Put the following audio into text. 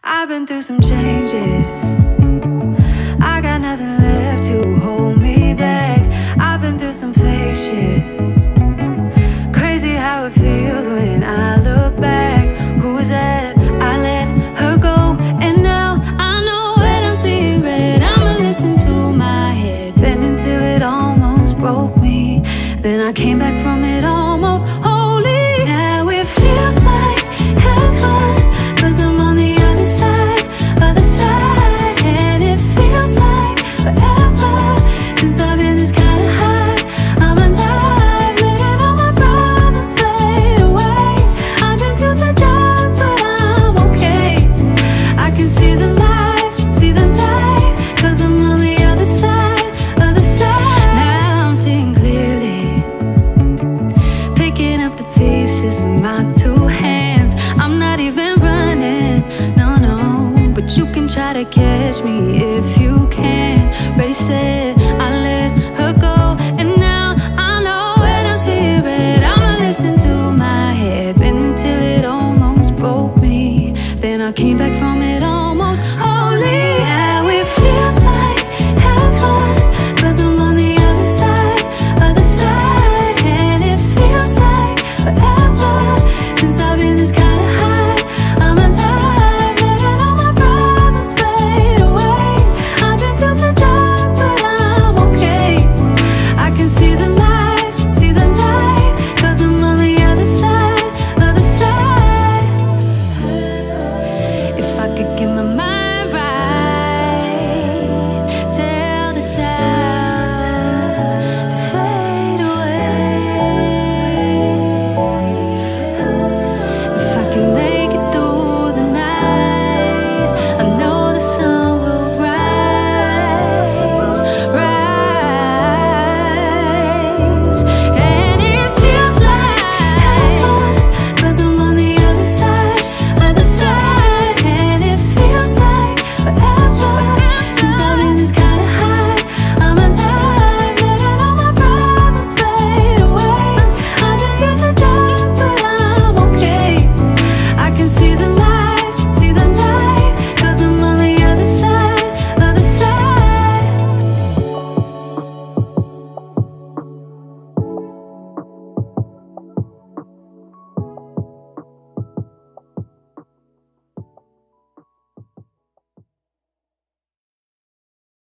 I've been through some changes. I got nothing left to hold me back. I've been through some fake shit. Crazy how it feels when I look back. Who was that? I let her go, and now I know when I'm seeing red. I'ma listen to my head, bend until it almost broke me. Then I came back from it almost holy. Now it feels like heaven, 'cause I'm on the other side, and it feels like forever since I've been this kind of high. I'm alive, letting all my problems fade away. I've been through the dark, but I'm okay. I can see the light, 'cause I'm on the other side, Now I'm seeing clearly, picking up the pieces with my two hands. I'm not even running, no, but you can try to catch me if you can. Ready, set, I let her go, and now I know when I see red. I'ma listen to my head, bend until it almost broke me. Then I came back from